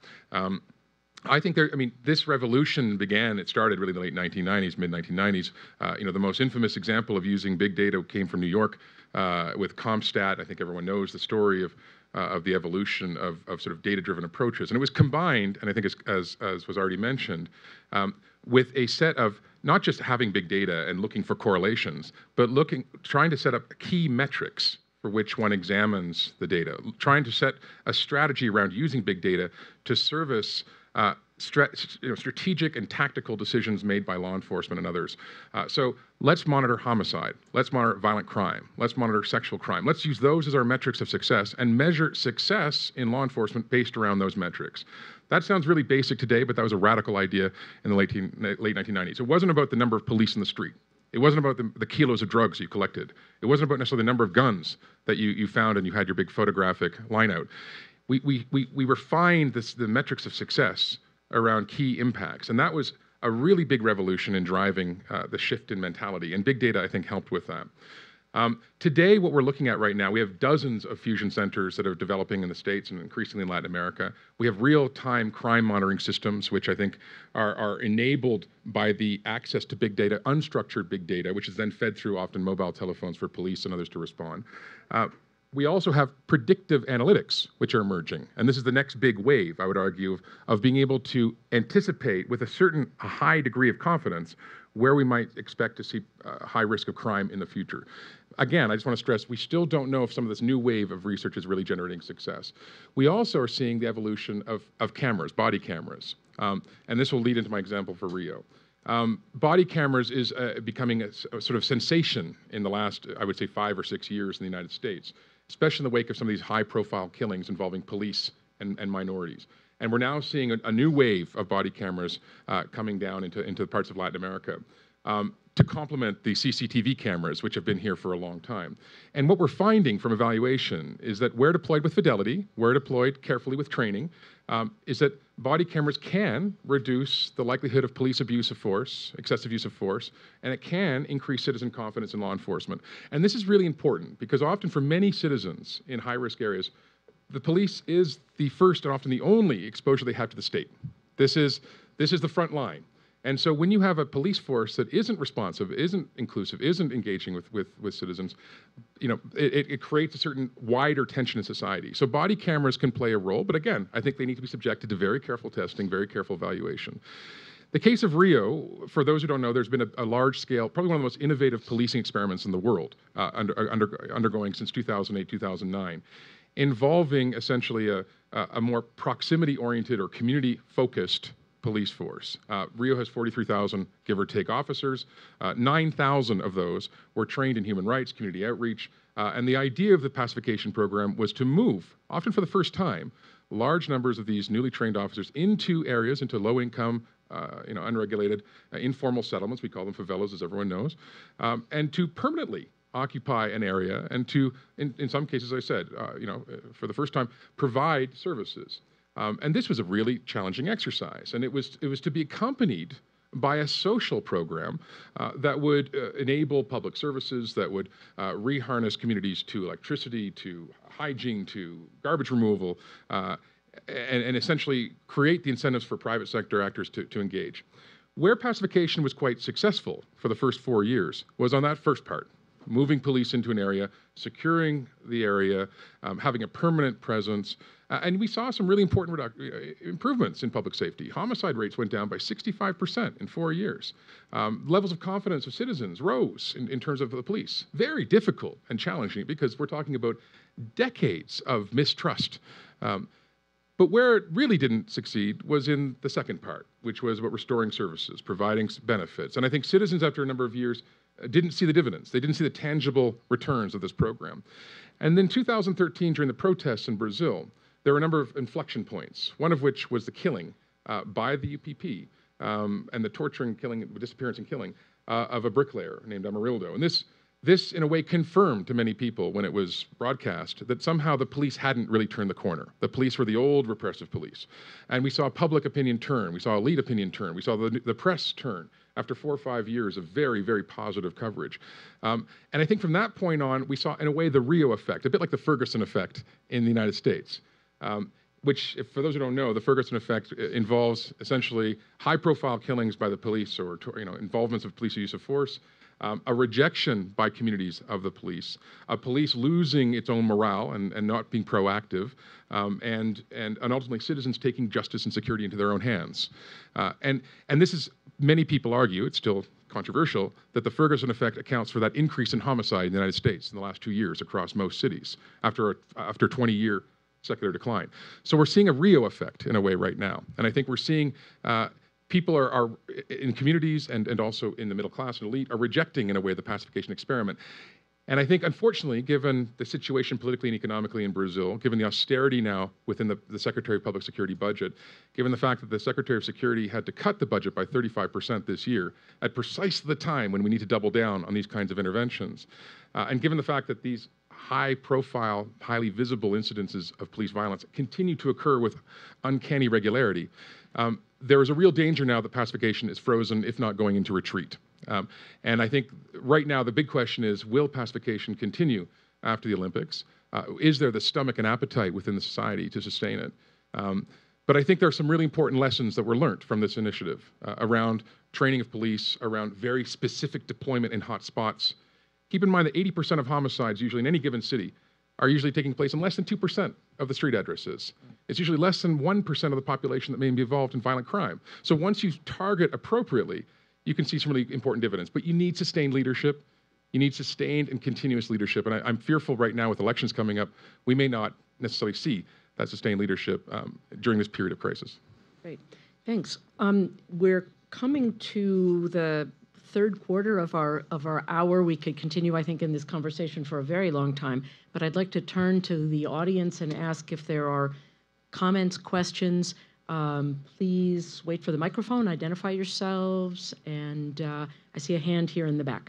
I think this revolution it started really in the late 1990s, mid 1990s. The most infamous example of using big data came from New York with CompStat. I think everyone knows the story of the evolution of sort of data-driven approaches. And it was combined, and I think as was already mentioned, with a set of not just having big data and looking for correlations, but trying to set up key metrics for which one examines the data, trying to set a strategy around using big data to service strategic and tactical decisions made by law enforcement and others. So let's monitor homicide. Let's monitor violent crime. Let's monitor sexual crime. Let's use those as our metrics of success and measure success in law enforcement based around those metrics. That sounds really basic today, but that was a radical idea in the late 1990s. It wasn't about the number of police in the street. It wasn't about the kilos of drugs you collected. It wasn't about necessarily the number of guns that you found and you had your big photographic line out. We refined the metrics of success around key impacts, and that was a really big revolution in driving the shift in mentality, and big data, I think, helped with that. Today, what we're looking at right now, we have dozens of fusion centers that are developing in the States and increasingly in Latin America. We have real-time crime monitoring systems, which I think are enabled by the access to big data, unstructured big data, which is then fed through often mobile telephones for police and others to respond. We also have predictive analytics, which are emerging. And this is the next big wave, I would argue, of being able to anticipate with a high degree of confidence where we might expect to see a high risk of crime in the future. Again, I just want to stress, we still don't know if some of this new wave of research is really generating success. We also are seeing the evolution of cameras, body cameras. And this will lead into my example for Rio. Body cameras is becoming a sort of sensation in the last, I would say, 5 or 6 years in the United States, especially in the wake of some of these high-profile killings involving police and minorities. And we're now seeing a new wave of body cameras coming down into parts of Latin America to complement the CCTV cameras, which have been here for a long time. And what we're finding from evaluation is that where deployed with fidelity, where deployed carefully with training, is that body cameras can reduce the likelihood of police abuse of force, excessive use of force, and it can increase citizen confidence in law enforcement. And this is really important because often for many citizens in high-risk areas, the police is the first and often the only exposure they have to the state. This is the front line. And so when you have a police force that isn't responsive, isn't inclusive, isn't engaging with citizens, it creates a certain wider tension in society. So body cameras can play a role, but again, I think they need to be subjected to very careful testing, very careful evaluation. The case of Rio, for those who don't know, there's been a large-scale, probably one of the most innovative policing experiments in the world, undergoing since 2008, 2009, involving essentially a more proximity-oriented or community-focused police force. Rio has 43,000, give or take, officers. 9,000 of those were trained in human rights, community outreach, and the idea of the pacification program was to move, often for the first time, large numbers of these newly trained officers into areas, into low-income, unregulated, informal settlements, we call them favelas, as everyone knows, and to permanently occupy an area and to, in some cases, I said, for the first time, provide services. And this was a really challenging exercise, and it was to be accompanied by a social program that would enable public services, that would reharness communities to electricity, to hygiene, to garbage removal, and essentially create the incentives for private sector actors to engage. Where pacification was quite successful for the first 4 years was on that first part, moving police into an area, securing the area, having a permanent presence, and we saw some really important improvements in public safety. Homicide rates went down by 65% in 4 years. Levels of confidence of citizens rose in terms of the police. Very difficult and challenging because we're talking about decades of mistrust. But where it really didn't succeed was in the second part, which was about restoring services, providing benefits. And I think citizens, after a number of years, didn't see the dividends. They didn't see the tangible returns of this program. And then 2013, during the protests in Brazil, there were a number of inflection points, one of which was the killing by the UPP and the torturing, killing, disappearance and killing of a bricklayer named Amarildo. And this, in a way, confirmed to many people when it was broadcast that somehow the police hadn't really turned the corner. The police were the old repressive police. And we saw public opinion turn. We saw elite opinion turn. We saw the press turn after 4 or 5 years of very, very positive coverage. And I think from that point on, we saw, in a way, the Rio effect, a bit like the Ferguson effect in the United States, which, for those who don't know, the Ferguson effect involves essentially high-profile killings by the police or involvements of police use of force, a rejection by communities of the police, a police losing its own morale and not being proactive, and ultimately citizens taking justice and security into their own hands. And this is, many people argue, it's still controversial, that the Ferguson effect accounts for that increase in homicide in the United States in the last 2 years across most cities after a 20-year secular decline. So we're seeing a Rio effect in a way right now. And I think we're seeing people are in communities and also in the middle class and elite are rejecting, in a way, the pacification experiment. And I think, unfortunately, given the situation politically and economically in Brazil, given the austerity now within the Secretary of Public Security budget, given the fact that the Secretary of Security had to cut the budget by 35% this year, at precisely the time when we need to double down on these kinds of interventions, and given the fact that these high-profile, highly visible incidences of police violence continue to occur with uncanny regularity, there is a real danger now that pacification is frozen, if not going into retreat. And I think right now the big question is, will pacification continue after the Olympics? Is there the stomach and appetite within the society to sustain it? But I think there are some really important lessons that were learned from this initiative around training of police, around very specific deployment in hot spots. Keep in mind that 80% of homicides usually in any given city are usually taking place in less than 2% of the street addresses. It's usually less than 1% of the population that may be involved in violent crime. So once you target appropriately, you can see some really important dividends. But you need sustained leadership. You need sustained and continuous leadership. And I'm fearful right now with elections coming up, we may not necessarily see that sustained leadership during this period of crisis. Great, thanks. We're coming to the third quarter of our hour. We could continue, I think, in this conversation for a very long time, but I'd like to turn to the audience and ask if there are comments, questions. Please wait for the microphone, identify yourselves, and I see a hand here in the back.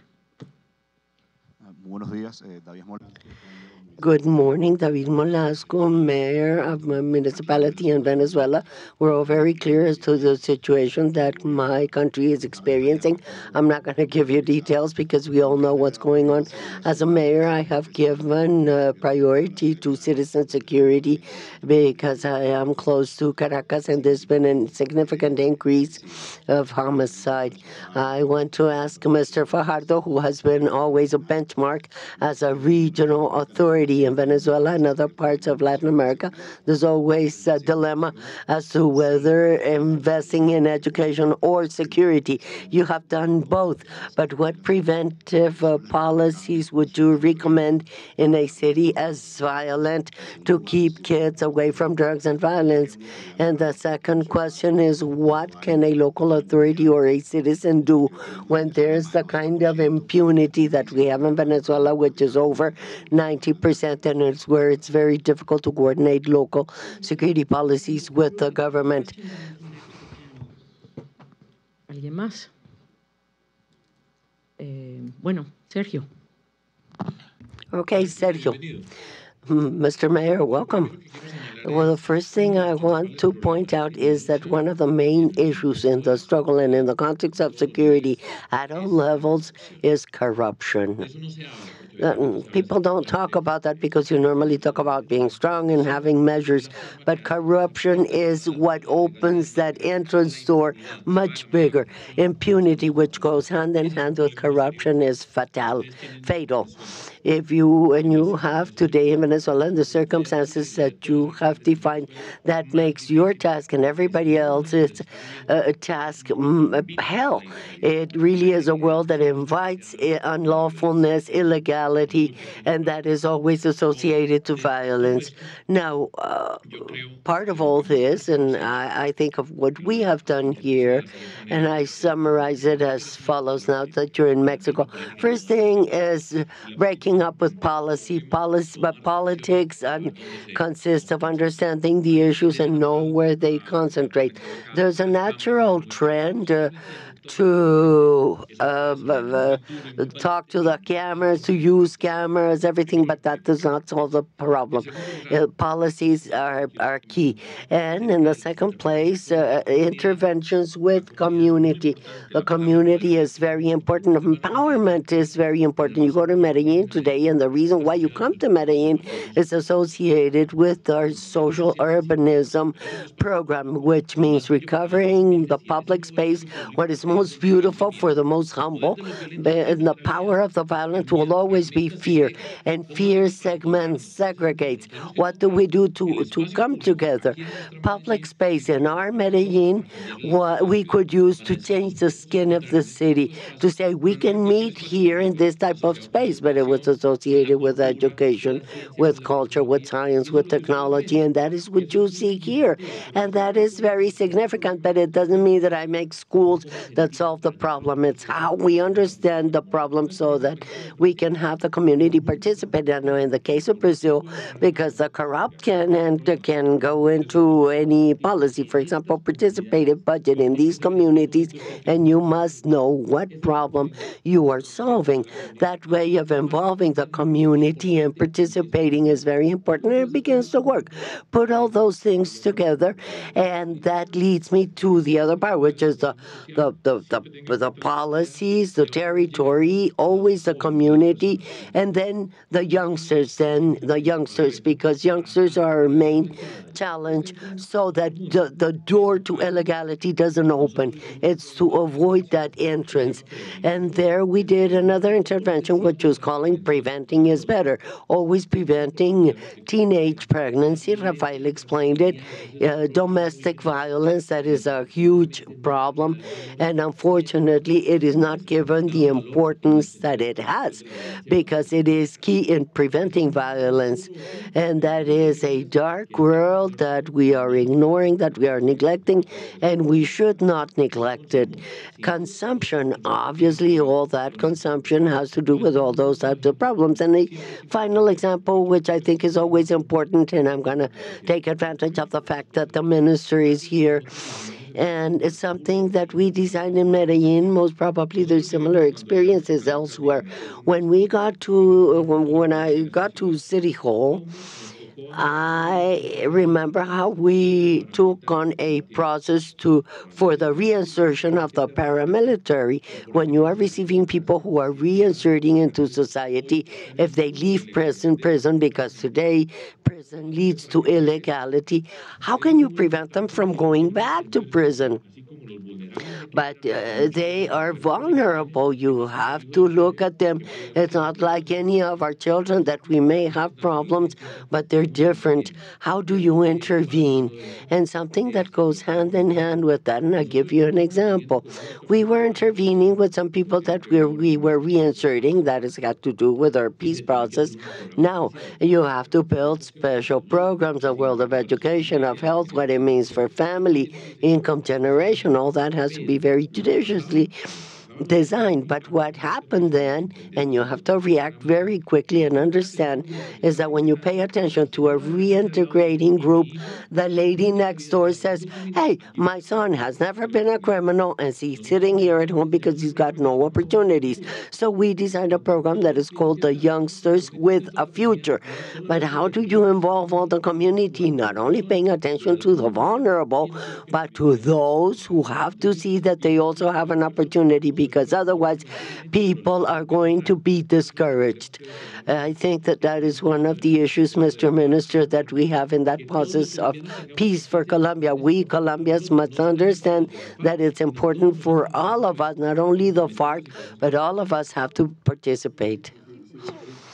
Buenos días, David Mola. Good morning, David Molasco, Mayor of my municipality in Venezuela. We're all very clear as to the situation that my country is experiencing. I'm not going to give you details because we all know what's going on. As a mayor, I have given priority to citizen security because I am close to Caracas and there's been a significant increase of homicide. I want to ask Mr. Fajardo, who has been always a benchmark as a regional authority in Venezuela and other parts of Latin America. There's always a dilemma as to whether investing in education or security. You have done both, but what preventive policies would you recommend in a city as violent to keep kids away from drugs and violence? And the second question is, what can a local authority or a citizen do when there's the kind of impunity that we have in Venezuela, which is over 90%, and it's where it's very difficult to coordinate local security policies with the government? ¿Alguien más? Bueno, Sergio. Okay, Sergio. Mr. Mayor, welcome. Well, the first thing I want to point out is that one of the main issues in the struggle and in the context of security at all levels is corruption. People don't talk about that because you normally talk about being strong and having measures, but corruption is what opens that entrance door much bigger. Impunity, which goes hand in hand with corruption, is fatal. If you have today in Venezuela the circumstances that you have have defined that makes your task and everybody else's task hell. It really is a world that invites unlawfulness, illegality, and that is always associated to violence. Now, part of all this, and I think of what we have done here, and I summarize it as follows now that you're in Mexico. First thing is breaking up with policy. But politics consists of understanding the issues and know where they concentrate. There's a natural trend to talk to the cameras, to use cameras, everything, but that does not solve the problem. Policies are key. And in the second place, interventions with community. The community is very important. Empowerment is very important. You go to Medellin today, and the reason why you come to Medellin is associated with our social urbanism program, which means recovering the public space, what is most beautiful for the most humble. And the power of the violent will always be fear, and fear segregates. What do we do to come together? Public space in our Medellin, what we could use to change the skin of the city, to say we can meet here in this type of space, but it was associated with education, with culture, with science, with technology, and that is what you see here. And that is very significant, but it doesn't mean that I make schools that solve the problem. It's how we understand the problem so that we can have the community participate. And in the case of Brazil, because the corrupt can go into any policy, for example, participative budget in these communities, and you must know what problem you are solving. That way of involving the community and participating is very important, and it begins to work. Put all those things together, and that leads me to the other part, which is the policies, the territory, always the community, and then the youngsters. Then the youngsters, because youngsters are our main challenge, so that the door to illegality doesn't open. It's to avoid that entrance. And there we did another intervention, which was calling preventing is better. Always preventing teenage pregnancy. Rafael explained it. Domestic violence, that is a huge problem. And unfortunately, it is not given the importance that it has, because it is key in preventing violence. And that is a dark world that we are ignoring, that we are neglecting, and we should not neglect it. Consumption, obviously, all that consumption has to do with all those types of problems. And the final example, which I think is always important, and I'm going to take advantage of the fact that the minister is here, and it's something that we designed in Medellin. Most probably there's similar experiences elsewhere. When I got to City Hall, I remember how we took on a process for the reinsertion of the paramilitary. When you are receiving people who are reinserting into society, if they leave prison, because today prison leads to illegality, how can you prevent them from going back to prison? But they are vulnerable. You have to look at them. It's not like any of our children that we may have problems, but they're different. How do you intervene? And something that goes hand in hand with that, and I'll give you an example. We were intervening with some people that we were reinserting. That has got to do with our peace process. Now, you have to build special programs, a world of education, of health, what it means for family, income generation, all that has to be very judiciously designed. But what happened then, and you have to react very quickly and understand, is that when you pay attention to a reintegrating group, the lady next door says, hey, my son has never been a criminal, and he's sitting here at home because he's got no opportunities. So we designed a program that is called the Youngsters with a Future. But how do you involve all the community, not only paying attention to the vulnerable, but to those who have to see that they also have an opportunity, because otherwise people are going to be discouraged. I think that is one of the issues, Mr. Minister, that we have in that process of peace for Colombia. We Colombians must understand that it's important for all of us, not only the FARC, but all of us have to participate.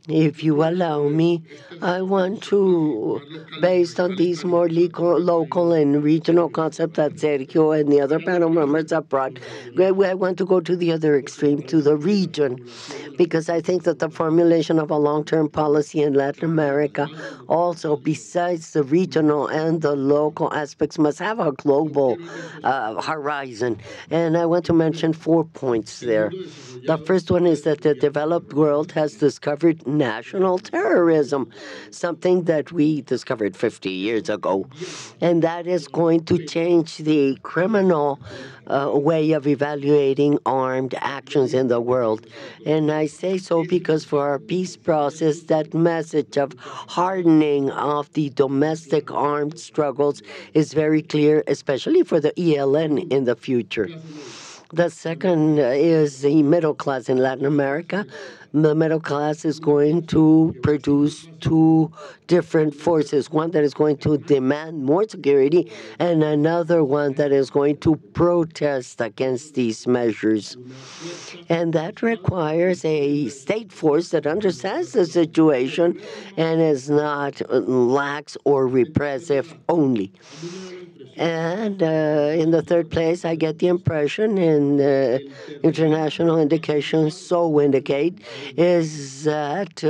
If you allow me, I want to, based on these more local and regional concepts that Sergio and the other panel members have brought, I want to go to the other extreme, to the region, because I think that the formulation of a long-term policy in Latin America, also besides the regional and the local aspects, must have a global horizon. And I want to mention 4 points there. The first one is that the developed world has discovered national terrorism, something that we discovered 50 years ago. And that is going to change the criminal way of evaluating armed actions in the world. And I say so because for our peace process, that message of hardening of the domestic armed struggles is very clear, especially for the ELN in the future. The second is the middle class in Latin America. The middle class is going to produce two different forces, one that is going to demand more security and another one that is going to protest against these measures. And that requires a state force that understands the situation and is not lax or repressive only. And in the third place, I get the impression, and international indications so indicate, is that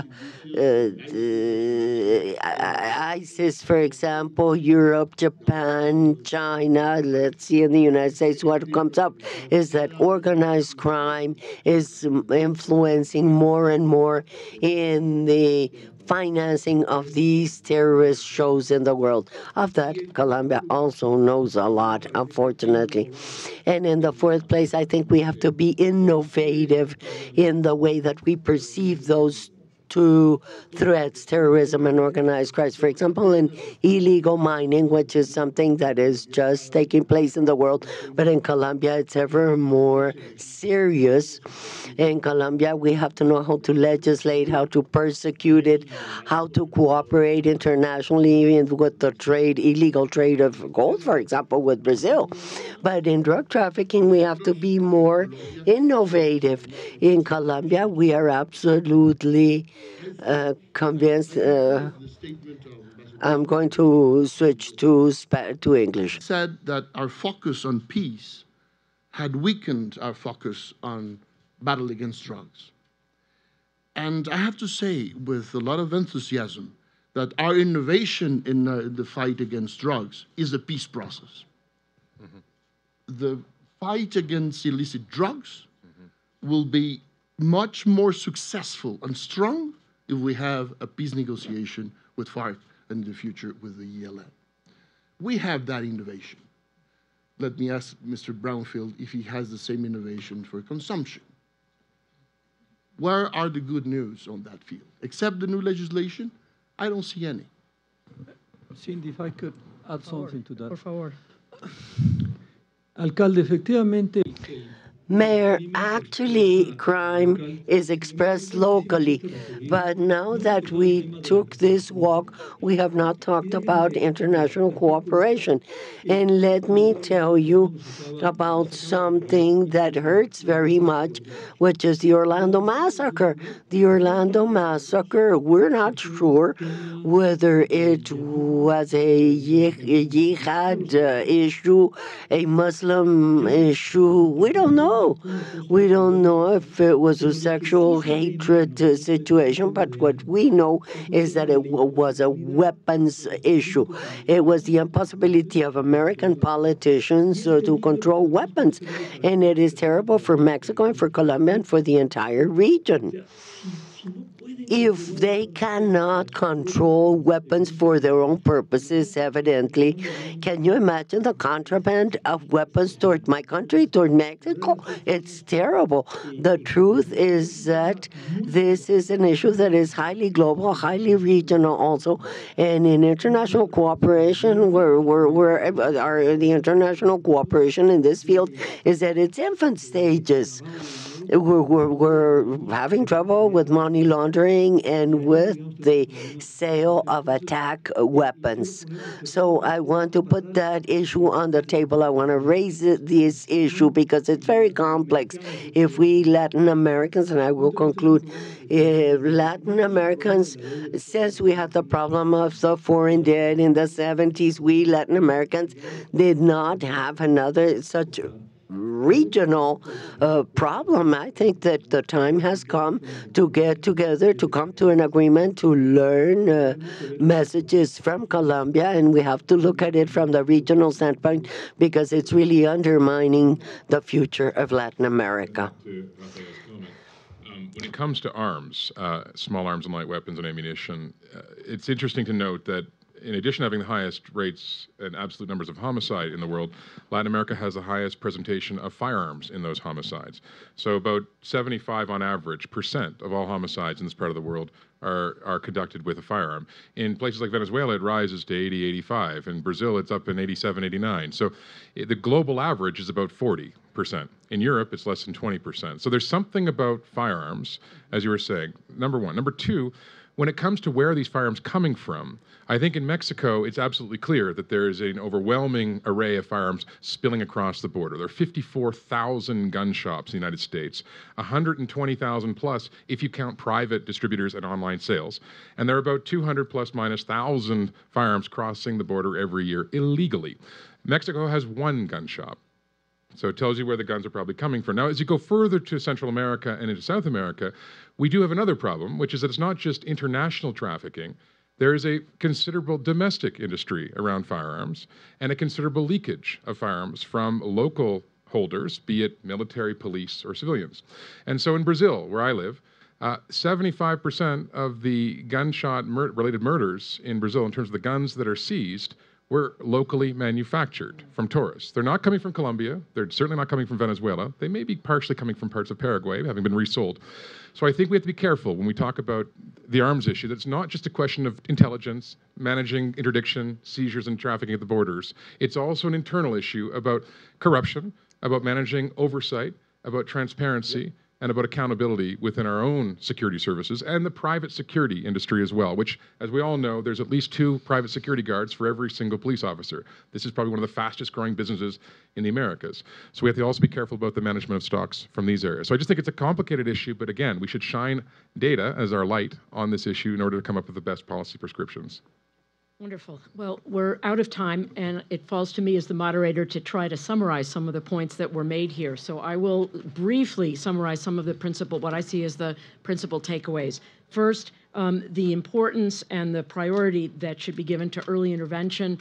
ISIS, for example, Europe, Japan, China, let's see in the United States, what comes up is that organized crime is influencing more and more in the financing of these terrorist shows in the world. Of that, Colombia also knows a lot, unfortunately. And in the fourth place, I think we have to be innovative in the way that we perceive those two threats, terrorism and organized crime. For example, in illegal mining, which is something that is just taking place in the world, but in Colombia it's ever more serious. In Colombia, we have to know how to legislate, how to persecute it, how to cooperate internationally with the trade, illegal trade of gold, for example, with Brazil. But in drug trafficking, we have to be more innovative. In Colombia, we are absolutely convinced. I'm going to switch to English. Said that our focus on peace had weakened our focus on battle against drugs. And I have to say, with a lot of enthusiasm, that our innovation in the fight against drugs is a peace process. The fight against illicit drugs will be much more successful and strong if we have a peace negotiation with FARC and in the future with the ELN. We have that innovation. Let me ask Mr. Brownfield if he has the same innovation for consumption. Where are the good news on that field? Except the new legislation, I don't see any. Cindy, if I could add something to that. Por favor. Alcalde, efectivamente. Mayor, actually, crime is expressed locally. But now that we took this walk, we have not talked about international cooperation. And let me tell you about something that hurts very much, which is the Orlando massacre. The Orlando massacre, we're not sure whether it was a jihad issue, a Muslim issue. We don't know. We don't know if it was a sexual hatred situation, but what we know is that it was a weapons issue. It was the impossibility of American politicians to control weapons. And it is terrible for Mexico and for Colombia and for the entire region. If they cannot control weapons for their own purposes, evidently, can you imagine the contraband of weapons toward my country, toward Mexico? It's terrible. The truth is that this is an issue that is highly global, highly regional also, and in international cooperation, the international cooperation in this field is at its infant stages. we're having trouble with money laundering and with the sale of attack weapons. So I want to put that issue on the table. I want to raise this issue because it's very complex. If we Latin Americans, and I will conclude, Latin Americans, since we had the problem of the foreign debt in the 70s, we Latin Americans did not have another such regional problem. I think that the time has come to get together, to come to an agreement, to learn messages from Colombia, and we have to look at it from the regional standpoint because it's really undermining the future of Latin America. When it comes to arms, small arms and light weapons and ammunition, it's interesting to note that in addition to having the highest rates and absolute numbers of homicide in the world, Latin America has the highest presentation of firearms in those homicides. So about 75 on average % of all homicides in this part of the world are conducted with a firearm. In places like Venezuela, it rises to 80, 85. In Brazil, it's up in 87, 89. So the global average is about 40%. In Europe, it's less than 20%. So there's something about firearms, as you were saying, number one. Number two, when it comes to where are these firearms coming from, I think in Mexico, it's absolutely clear that there is an overwhelming array of firearms spilling across the border. There are 54,000 gun shops in the United States, 120,000 plus if you count private distributors and online sales. And there are about 200 plus minus thousand firearms crossing the border every year illegally. Mexico has one gun shop. So it tells you where the guns are probably coming from. Now, as you go further to Central America and into South America, we do have another problem, which is that it's not just international trafficking. There is a considerable domestic industry around firearms and a considerable leakage of firearms from local holders, be it military, police, or civilians. And so in Brazil, where I live, 75% of the gunshot-related murders in Brazil, in terms of the guns that are seized, were locally manufactured from tourists. They're not coming from Colombia. They're certainly not coming from Venezuela. They may be partially coming from parts of Paraguay, having been resold. So I think we have to be careful when we talk about the arms issue. That's not just a question of intelligence, managing interdiction, seizures, and trafficking at the borders. It's also an internal issue about corruption, about managing oversight, about transparency, and about accountability within our own security services and the private security industry as well, which, as we all know, there's at least 2 private security guards for every single police officer. This is probably one of the fastest growing businesses in the Americas. So we have to also be careful about the management of stocks from these areas. So I just think it's a complicated issue, but again, we should shine data as our light on this issue in order to come up with the best policy prescriptions. Wonderful. Well, we're out of time, and it falls to me as the moderator to try to summarize some of the points that were made here. So I will briefly summarize some of what I see as the principal takeaways. First, the importance and the priority that should be given to early intervention,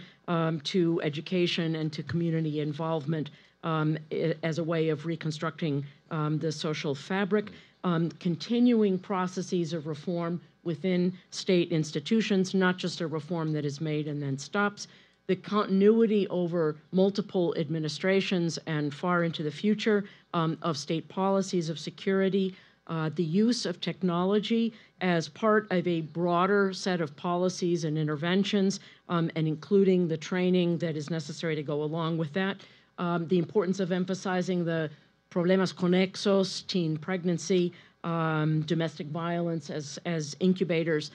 to education, and to community involvement as a way of reconstructing the social fabric. Continuing processes of reform within state institutions, not just a reform that is made and then stops. The continuity over multiple administrations and far into the future of state policies of security, the use of technology as part of a broader set of policies and interventions, and including the training that is necessary to go along with that. The importance of emphasizing the problemas conexos, teen pregnancy, domestic violence as incubators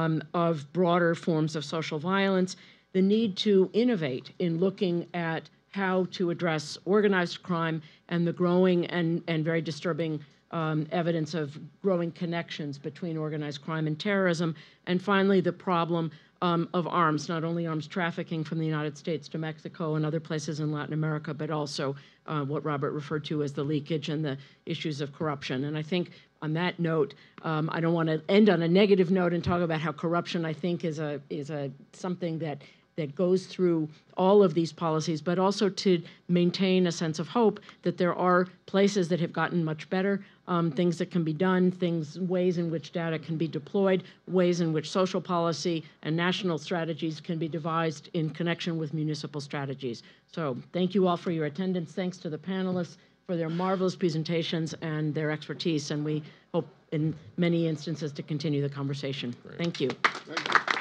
of broader forms of social violence, the need to innovate in looking at how to address organized crime and the growing and very disturbing evidence of growing connections between organized crime and terrorism, and finally the problem of arms, not only arms trafficking from the United States to Mexico and other places in Latin America, but also what Robert referred to as the leakage and the issues of corruption. And I think on that note, I don't want to end on a negative note and talk about how corruption, I think, is something that goes through all of these policies, but also to maintain a sense of hope that there are places that have gotten much better, things that can be done, ways in which data can be deployed, ways in which social policy and national strategies can be devised in connection with municipal strategies. So thank you all for your attendance. Thanks to the panelists for their marvelous presentations and their expertise, and we hope in many instances to continue the conversation. Thank you. Thank you.